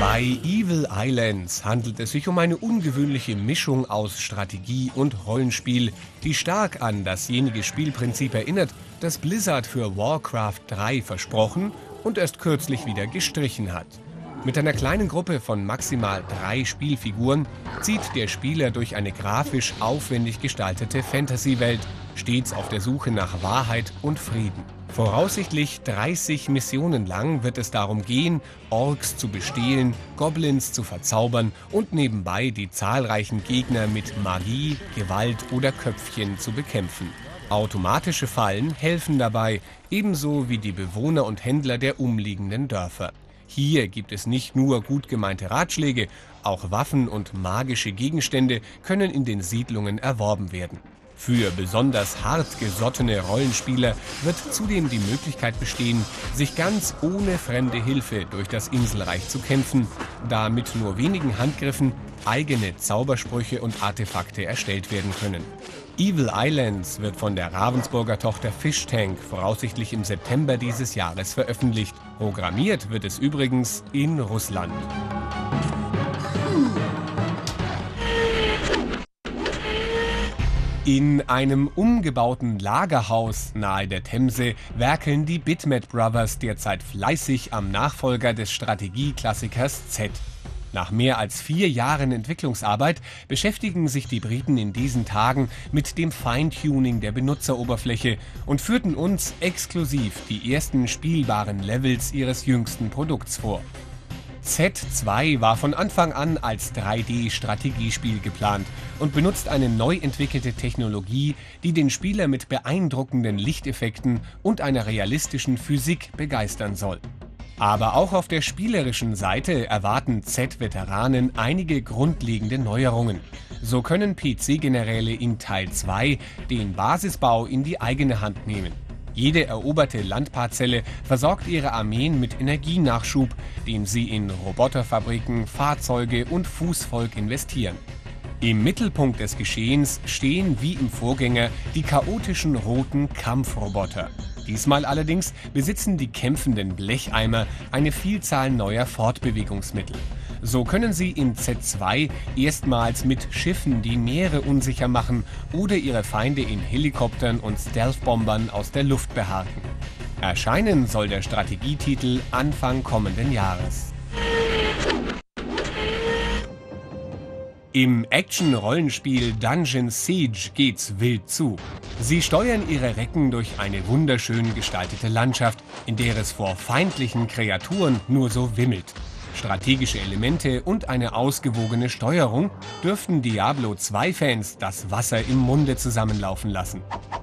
Bei Evil Islands handelt es sich um eine ungewöhnliche Mischung aus Strategie und Rollenspiel, die stark an dasjenige Spielprinzip erinnert, das Blizzard für Warcraft 3 versprochen und erst kürzlich wieder gestrichen hat. Mit einer kleinen Gruppe von maximal 3 Spielfiguren zieht der Spieler durch eine grafisch aufwendig gestaltete Fantasy-Welt, stets auf der Suche nach Wahrheit und Frieden. Voraussichtlich 30 Missionen lang wird es darum gehen, Orks zu bestehlen, Goblins zu verzaubern und nebenbei die zahlreichen Gegner mit Magie, Gewalt oder Köpfchen zu bekämpfen. Automatische Fallen helfen dabei, ebenso wie die Bewohner und Händler der umliegenden Dörfer. Hier gibt es nicht nur gut gemeinte Ratschläge, auch Waffen und magische Gegenstände können in den Siedlungen erworben werden. Für besonders hartgesottene Rollenspieler wird zudem die Möglichkeit bestehen, sich ganz ohne fremde Hilfe durch das Inselreich zu kämpfen, da mit nur wenigen Handgriffen eigene Zaubersprüche und Artefakte erstellt werden können. Evil Islands wird von der Ravensburger Tochter Fishtank voraussichtlich im September dieses Jahres veröffentlicht. Programmiert wird es übrigens in Russland. In einem umgebauten Lagerhaus nahe der Themse werkeln die Bitmap Brothers derzeit fleißig am Nachfolger des Strategieklassikers Z. Nach mehr als 4 Jahren Entwicklungsarbeit beschäftigen sich die Briten in diesen Tagen mit dem Feintuning der Benutzeroberfläche und führten uns exklusiv die ersten spielbaren Levels ihres jüngsten Produkts vor. Z2 war von Anfang an als 3D-Strategiespiel geplant und benutzt eine neu entwickelte Technologie, die den Spieler mit beeindruckenden Lichteffekten und einer realistischen Physik begeistern soll. Aber auch auf der spielerischen Seite erwarten Z-Veteranen einige grundlegende Neuerungen. So können PC-Generäle in Teil 2 den Basisbau in die eigene Hand nehmen. Jede eroberte Landparzelle versorgt ihre Armeen mit Energienachschub, den sie in Roboterfabriken, Fahrzeuge und Fußvolk investieren. Im Mittelpunkt des Geschehens stehen wie im Vorgänger die chaotischen roten Kampfroboter. Diesmal allerdings besitzen die kämpfenden Blecheimer eine Vielzahl neuer Fortbewegungsmittel. So können sie in Z2 erstmals mit Schiffen die Meere unsicher machen oder ihre Feinde in Helikoptern und Stealth-Bombern aus der Luft behaken. Erscheinen soll der Strategietitel Anfang kommenden Jahres. Im Action-Rollenspiel Dungeon Siege geht's wild zu. Sie steuern ihre Recken durch eine wunderschön gestaltete Landschaft, in der es vor feindlichen Kreaturen nur so wimmelt. Strategische Elemente und eine ausgewogene Steuerung dürften Diablo 2-Fans das Wasser im Munde zusammenlaufen lassen.